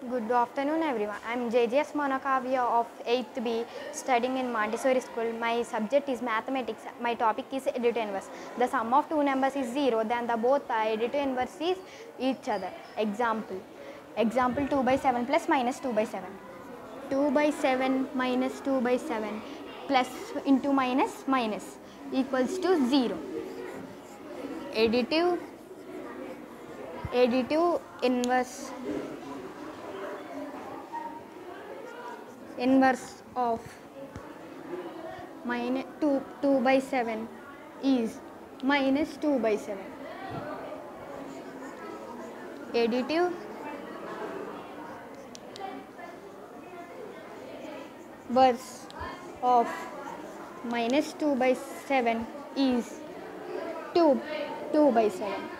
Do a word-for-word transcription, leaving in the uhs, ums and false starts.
Good afternoon everyone. I am J J S Monakavya of eighth B studying in Montessori school. My subject is mathematics. My topic is additive inverse. The sum of two numbers is zero, then the both are additive inverse is each other. Example. Example two by seven plus minus two by seven. two by seven minus two by seven plus into minus minus equals to zero. Additive additive inverse inverse of minus two, two by seven is minus two by seven. Additive inverse of minus two by seven is two, two by seven.